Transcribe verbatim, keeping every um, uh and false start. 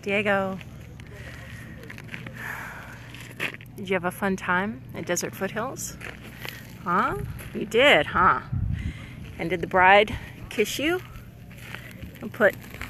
Diego, did you have a fun time at Desert Foothills? Huh? You did, huh? And did the bride kiss you and put